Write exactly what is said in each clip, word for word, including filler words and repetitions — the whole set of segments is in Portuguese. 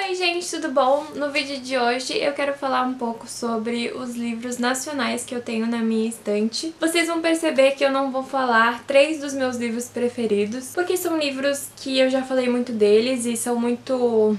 Oi gente, tudo bom? No vídeo de hoje eu quero falar um pouco sobre os livros nacionais que eu tenho na minha estante. Vocês vão perceber que eu não vou falar três dos meus livros preferidos, porque são livros que eu já falei muito deles e são muito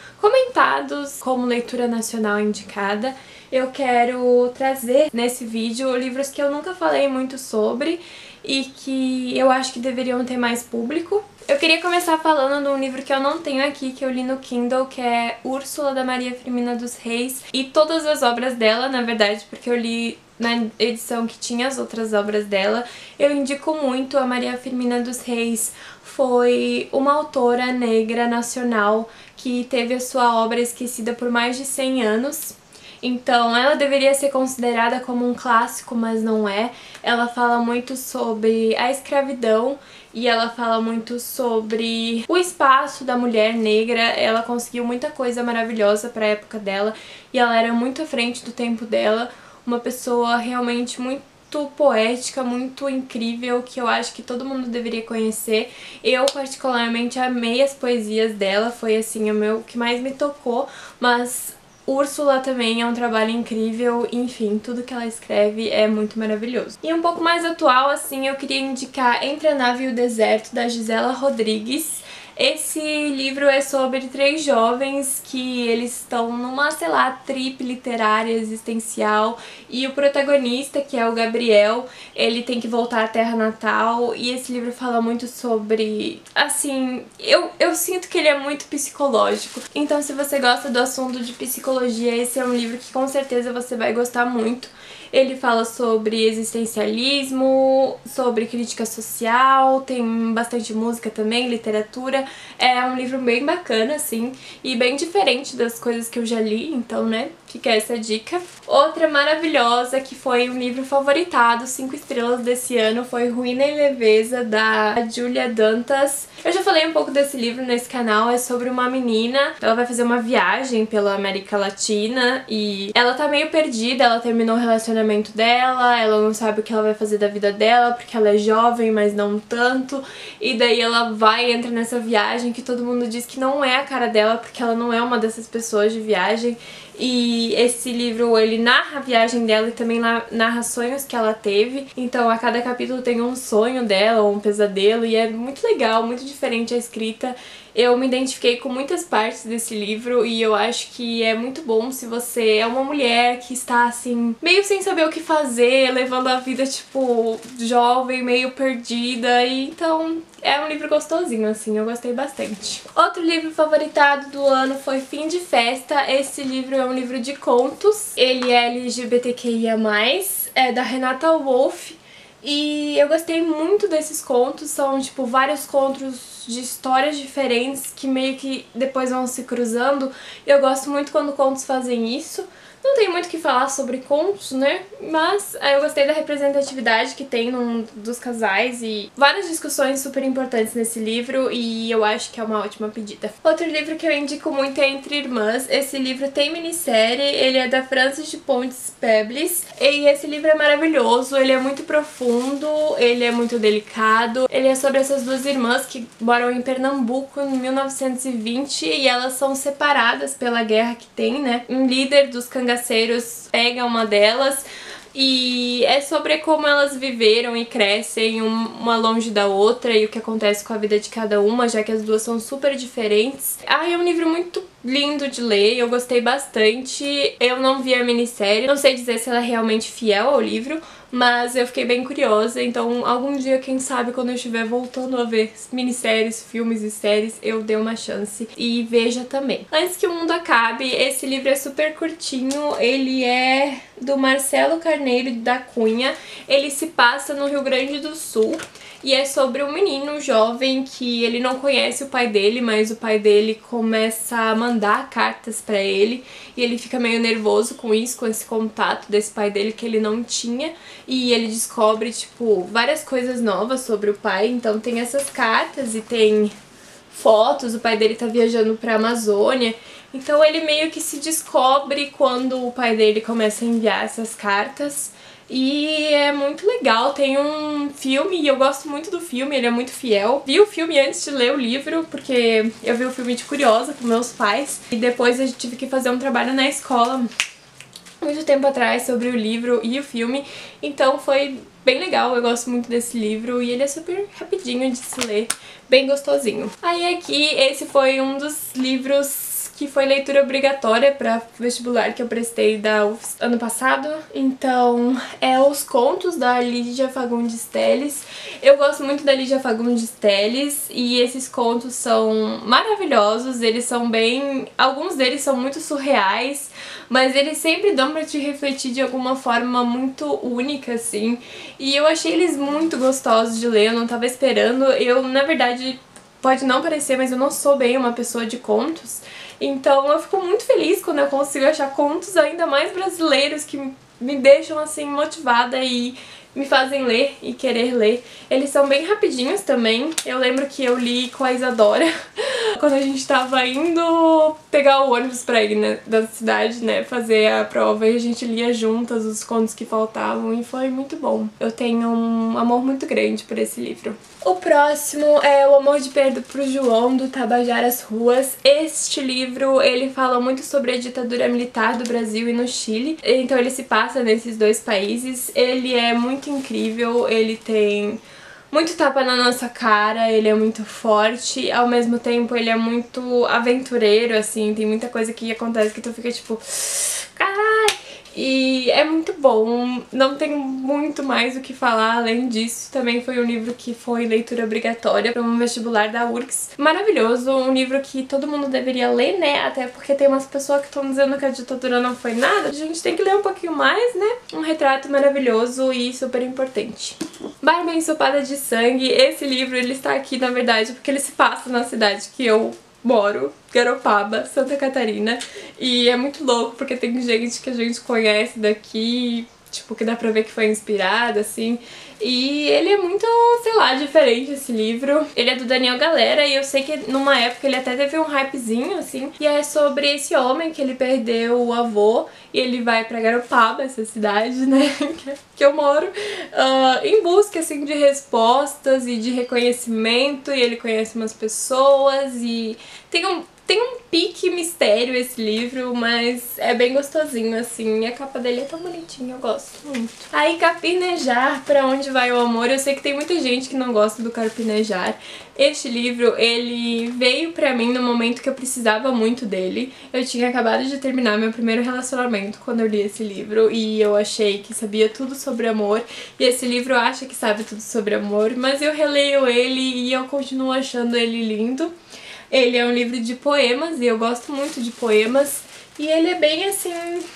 comentados como leitura nacional indicada. Eu quero trazer nesse vídeo livros que eu nunca falei muito sobre e que eu acho que deveriam ter mais público. Eu queria começar falando de um livro que eu não tenho aqui, que eu li no Kindle, que é Úrsula, da Maria Firmina dos Reis, e todas as obras dela, na verdade, porque eu li na edição que tinha as outras obras dela. Eu indico muito. A Maria Firmina dos Reis foi uma autora negra nacional que teve a sua obra esquecida por mais de cem anos. Então ela deveria ser considerada como um clássico, mas não é. Ela fala muito sobre a escravidão e ela fala muito sobre o espaço da mulher negra. Ela conseguiu muita coisa maravilhosa para a época dela e ela era muito à frente do tempo dela. Uma pessoa realmente muito muito poética, muito incrível, que eu acho que todo mundo deveria conhecer. Eu particularmente amei as poesias dela, foi assim o meu que mais me tocou, mas Úrsula também é um trabalho incrível, enfim, tudo que ela escreve é muito maravilhoso. E um pouco mais atual, assim, eu queria indicar Entre a Nave e o Deserto, da Gisela Rodrigues. Esse livro é sobre três jovens que eles estão numa, sei lá, trip literária existencial, e o protagonista, que é o Gabriel, ele tem que voltar à terra natal, e esse livro fala muito sobre, assim, eu, eu sinto que ele é muito psicológico. Então se você gosta do assunto de psicologia, esse é um livro que com certeza você vai gostar muito. Ele fala sobre existencialismo, sobre crítica social, tem bastante música também, literatura. É um livro bem bacana, assim, e bem diferente das coisas que eu já li, então, né, fica essa dica. Outra maravilhosa, que foi um livro favoritado, cinco estrelas desse ano, foi Ruína e Leveza, da Júlia Dantas. Eu já falei um pouco desse livro nesse canal. É sobre uma menina, ela vai fazer uma viagem pela América Latina e ela tá meio perdida, ela terminou o relacionamento dela, ela não sabe o que ela vai fazer da vida dela, porque ela é jovem, mas não tanto, e daí ela vai e entra nessa viagem que todo mundo diz que não é a cara dela, porque ela não é uma dessas pessoas de viagem. E esse livro, ele narra a viagem dela e também narra sonhos que ela teve. Então a cada capítulo tem um sonho dela ou um pesadelo, e é muito legal, muito diferente a escrita. Eu me identifiquei com muitas partes desse livro e eu acho que é muito bom se você é uma mulher que está assim, meio sem saber o que fazer, levando a vida tipo jovem, meio perdida, e então é um livro gostosinho, assim, eu gostei bastante. Outro livro favoritado do ano foi Fim de Festa. Esse livro é um livro de contos, ele é L G B T Q I A mais, é da Renata Wolff. E eu gostei muito desses contos, são tipo vários contos de histórias diferentes que meio que depois vão se cruzando. Eu gosto muito quando contos fazem isso. Não tem muito o que falar sobre contos, né? Mas eu gostei da representatividade que tem num dos casais e várias discussões super importantes nesse livro, e eu acho que é uma ótima pedida. Outro livro que eu indico muito é Entre Irmãs. Esse livro tem minissérie, ele é da Frances de Pontes Pebles, e esse livro é maravilhoso, ele é muito profundo, ele é muito delicado. Ele é sobre essas duas irmãs que moram em Pernambuco em mil novecentos e vinte e elas são separadas pela guerra que tem, né? Um líder dos cangaceiros pega uma delas e é sobre como elas viveram e crescem uma longe da outra e o que acontece com a vida de cada uma, já que as duas são super diferentes. Ah, é um livro muito lindo de ler, eu gostei bastante. Eu não vi a minissérie, não sei dizer se ela é realmente fiel ao livro, mas eu fiquei bem curiosa, então algum dia, quem sabe, quando eu estiver voltando a ver minisséries, filmes e séries, eu dê uma chance e veja também. Antes que o Mundo Acabe, esse livro é super curtinho, ele é do Marcelo Carneiro da Cunha, ele se passa no Rio Grande do Sul e é sobre um menino jovem que ele não conhece o pai dele, mas o pai dele começa a mandar cartas pra ele e ele fica meio nervoso com isso, com esse contato desse pai dele que ele não tinha, e ele descobre, tipo, várias coisas novas sobre o pai. Então tem essas cartas e tem fotos, o pai dele tá viajando pra Amazônia, então ele meio que se descobre quando o pai dele começa a enviar essas cartas. E é muito legal, tem um filme e eu gosto muito do filme, ele é muito fiel. Vi o filme antes de ler o livro, porque eu vi o filme de curiosa com meus pais. E depois eu tive que fazer um trabalho na escola muito tempo atrás sobre o livro e o filme. Então foi bem legal, eu gosto muito desse livro e ele é super rapidinho de se ler, bem gostosinho. Aí aqui, esse foi um dos livros que foi leitura obrigatória para vestibular que eu prestei da U F S ano passado. Então, é Os Contos da Lídia Fagundes Telles. Eu gosto muito da Lídia Fagundes Telles e esses contos são maravilhosos, eles são bem... alguns deles são muito surreais, mas eles sempre dão pra te refletir de alguma forma muito única, assim. E eu achei eles muito gostosos de ler, eu não tava esperando. Eu, na verdade, pode não parecer, mas eu não sou bem uma pessoa de contos. Então eu fico muito feliz quando eu consigo achar contos ainda mais brasileiros que me deixam assim motivada e me fazem ler e querer ler. Eles são bem rapidinhos também. Eu lembro que eu li com a Isadora quando a gente tava indo pegar o ônibus pra ir, né, da cidade, né, fazer a prova, e a gente lia juntas os contos que faltavam e foi muito bom. Eu tenho um amor muito grande por esse livro. O próximo é O Amor de Pedro pro João, do Tabajaras Ruas. Este livro, ele fala muito sobre a ditadura militar do Brasil e no Chile, então ele se passa nesses dois países. Ele é muito incrível, ele tem muito tapa na nossa cara, ele é muito forte, ao mesmo tempo ele é muito aventureiro, assim, tem muita coisa que acontece que tu fica tipo, caralho! E é muito bom, não tenho muito mais o que falar além disso. Também foi um livro que foi leitura obrigatória para um vestibular da U R G S. Maravilhoso, um livro que todo mundo deveria ler, né? Até porque tem umas pessoas que estão dizendo que a ditadura não foi nada. A gente tem que ler um pouquinho mais, né? Um retrato maravilhoso e super importante. Barba Ensopada de Sangue, esse livro ele está aqui na verdade porque ele se passa na cidade que eu moro, Garopaba, Santa Catarina, e é muito louco porque tem gente que a gente conhece daqui, tipo, que dá pra ver que foi inspirado, assim, e ele é muito, sei lá, diferente esse livro. Ele é do Daniel Galera e eu sei que numa época ele até teve um hypezinho, assim, e é sobre esse homem que ele perdeu o avô e ele vai pra Garopaba, essa cidade, né, que eu moro, uh, em busca, assim, de respostas e de reconhecimento, e ele conhece umas pessoas e tem um Tem um pique mistério esse livro, mas é bem gostosinho, assim. E a capa dele é tão bonitinha, eu gosto muito. Aí, Carpinejar, Pra Onde Vai o Amor. Eu sei que tem muita gente que não gosta do Carpinejar. Este livro, ele veio pra mim no momento que eu precisava muito dele. Eu tinha acabado de terminar meu primeiro relacionamento quando eu li esse livro e eu achei que sabia tudo sobre amor. E esse livro acha que sabe tudo sobre amor, mas eu releio ele e eu continuo achando ele lindo. Ele é um livro de poemas e eu gosto muito de poemas. E ele é bem assim,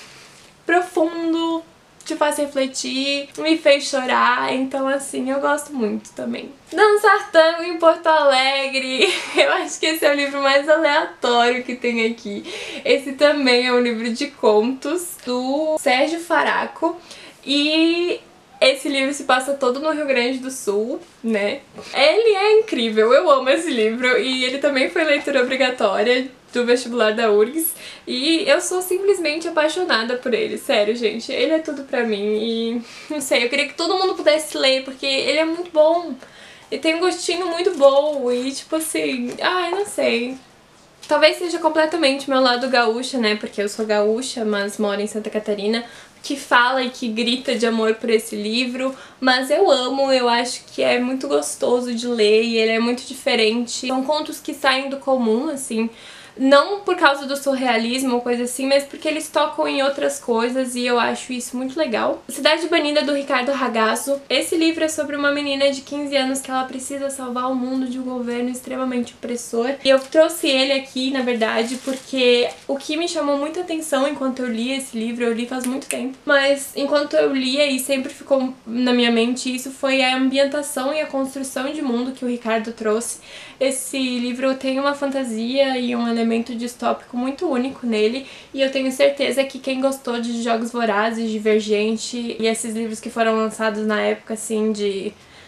profundo, te faz refletir, me fez chorar, então assim, eu gosto muito também. Dançar Tango em Porto Alegre, eu acho que esse é o livro mais aleatório que tem aqui. Esse também é um livro de contos do Sérgio Faraco e esse livro se passa todo no Rio Grande do Sul, né? Ele é incrível, eu amo esse livro e ele também foi leitura obrigatória do vestibular da U R G S e eu sou simplesmente apaixonada por ele, sério, gente. Ele é tudo pra mim e não sei, eu queria que todo mundo pudesse ler porque ele é muito bom. Ele tem um gostinho muito bom e tipo assim, ai, não sei. Talvez seja completamente meu lado gaúcha, né? Porque eu sou gaúcha, mas moro em Santa Catarina, que fala e que grita de amor por esse livro, mas eu amo, eu acho que é muito gostoso de ler e ele é muito diferente. São contos que saem do comum, assim, não por causa do surrealismo ou coisa assim, mas porque eles tocam em outras coisas e eu acho isso muito legal. Cidade Banida, do Ricardo Ragazzo. Esse livro é sobre uma menina de quinze anos que ela precisa salvar o mundo de um governo extremamente opressor. E eu trouxe ele aqui, na verdade, porque o que me chamou muita atenção enquanto eu li esse livro, eu li faz muito tempo, mas enquanto eu lia e sempre ficou na minha mente isso, foi a ambientação e a construção de mundo que o Ricardo trouxe. Esse livro tem uma fantasia e um elemento distópico muito único nele e eu tenho certeza que quem gostou de Jogos Vorazes, Divergente e esses livros que foram lançados na época, assim, de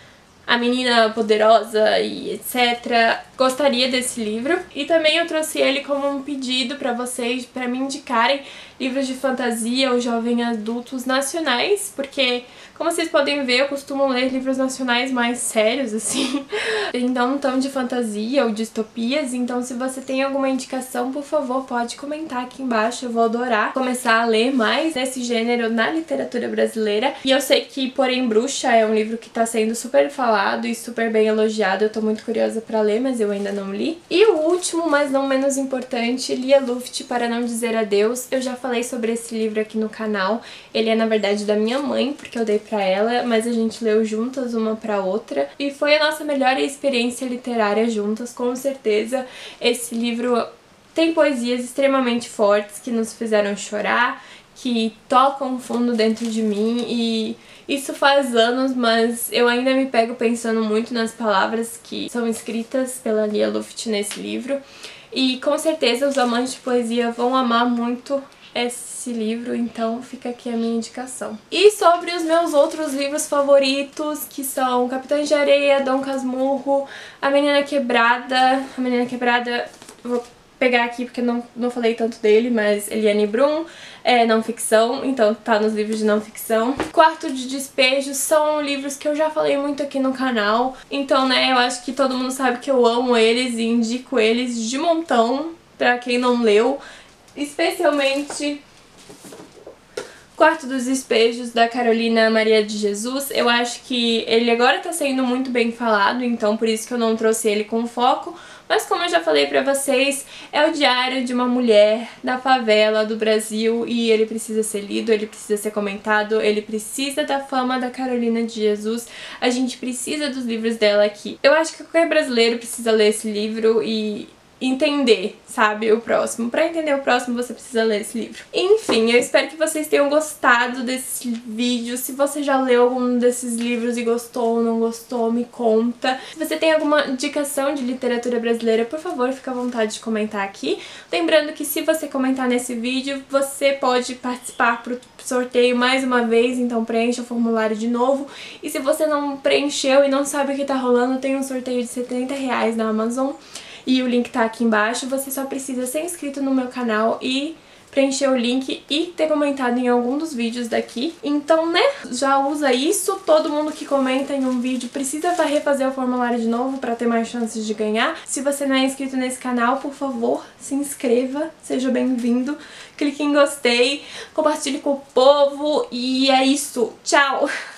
A Menina Poderosa e etcétera. Gostaria desse livro. E também eu trouxe ele como um pedido pra vocês, pra me indicarem livros de fantasia ou jovem adultos nacionais, porque, como vocês podem ver, eu costumo ler livros nacionais mais sérios, assim, então não tão de fantasia ou distopias. Então se você tem alguma indicação, por favor, pode comentar aqui embaixo, eu vou adorar começar a ler mais nesse gênero na literatura brasileira. E eu sei que Porém Bruxa é um livro que tá sendo super falado e super bem elogiado, eu tô muito curiosa pra ler, mas eu ainda não li. E o último, mas não menos importante, Lia Luft, Para Não Dizer Adeus. Eu já falei sobre esse livro aqui no canal, ele é na verdade da minha mãe, porque eu dei pra ela, mas a gente leu juntas uma pra outra, e foi a nossa melhor experiência literária juntas, com certeza. Esse livro tem poesias extremamente fortes que nos fizeram chorar, que tocam fundo dentro de mim, e isso faz anos, mas eu ainda me pego pensando muito nas palavras que são escritas pela Lia Luft nesse livro. E com certeza os amantes de poesia vão amar muito esse livro, então fica aqui a minha indicação. E sobre os meus outros livros favoritos, que são Capitães de Areia, Dom Casmurro, A Menina Quebrada. A Menina Quebrada, vou pegar aqui porque não, não falei tanto dele, mas Eliane Brum, é não ficção, então tá nos livros de não ficção. Quarto de Despejo são livros que eu já falei muito aqui no canal, então né, eu acho que todo mundo sabe que eu amo eles e indico eles de montão pra quem não leu, especialmente Quarto dos Despejos, da Carolina Maria de Jesus. Eu acho que ele agora tá sendo muito bem falado, então por isso que eu não trouxe ele com foco. Mas como eu já falei pra vocês, é o diário de uma mulher da favela do Brasil e ele precisa ser lido, ele precisa ser comentado, ele precisa da fama da Carolina de Jesus. A gente precisa dos livros dela aqui. Eu acho que qualquer brasileiro precisa ler esse livro e entender, sabe, o próximo. Pra entender o próximo, você precisa ler esse livro. Enfim, eu espero que vocês tenham gostado desse vídeo. Se você já leu algum desses livros e gostou ou não gostou, me conta. Se você tem alguma indicação de literatura brasileira, por favor, fica à vontade de comentar aqui. Lembrando que se você comentar nesse vídeo, você pode participar pro sorteio mais uma vez, então preencha o formulário de novo. E se você não preencheu e não sabe o que tá rolando, tem um sorteio de setenta reais na Amazon. E o link tá aqui embaixo, você só precisa ser inscrito no meu canal e preencher o link e ter comentado em algum dos vídeos daqui. Então, né, já usa isso. Todo mundo que comenta em um vídeo precisa refazer o formulário de novo pra ter mais chances de ganhar. Se você não é inscrito nesse canal, por favor, se inscreva, seja bem-vindo. Clique em gostei, compartilhe com o povo e é isso. Tchau!